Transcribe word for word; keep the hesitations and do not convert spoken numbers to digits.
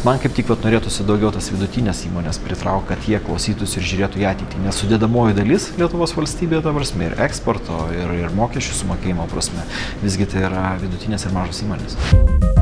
man kaip tik vat, norėtųsi daugiau tas vidutinės įmonės pritraukti, kad jie klausytųsi ir žiūrėtų į ateitį, nes sudėdamoji dalis Lietuvos valstybėje, ta prasme, ir eksporto, ir, ir mokesčių sumokėjimo prasme, visgi tai yra vidutinės ir mažos įmonės.